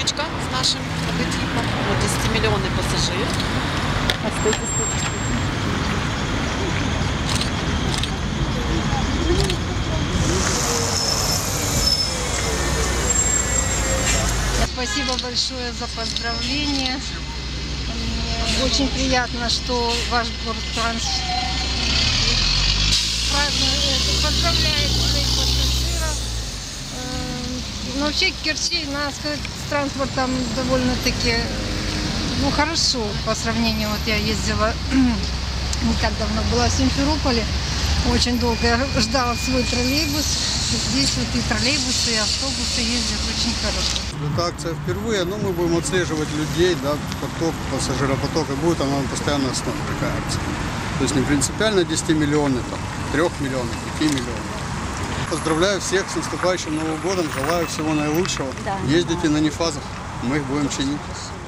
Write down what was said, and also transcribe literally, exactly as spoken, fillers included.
электричка с нашим логотипом. Вот десятимиллионный пассажир. А стойте, стойте. Спасибо большое за поздравления. Мне очень приятно, что ваш Гортранс поздравляет своих пассажиров. Но вообще Керчь, надо сказать, с транспортом довольно-таки ну, хорошо по сравнению. Вот я ездила не так давно, была в Симферополе. Очень долго я ждала свой троллейбус. Здесь вот и троллейбусы, и автобусы ездят очень хорошо. Эта акция впервые, но мы будем отслеживать людей, да, поток, пассажиропоток, и будет она на постоянной основе, такая акция. То есть не принципиально десятимиллионный, там, трехмиллионный, пятимиллионный. Поздравляю всех с наступающим Новым годом, желаю всего наилучшего. Да. Ездите на нефазах, мы их будем чинить.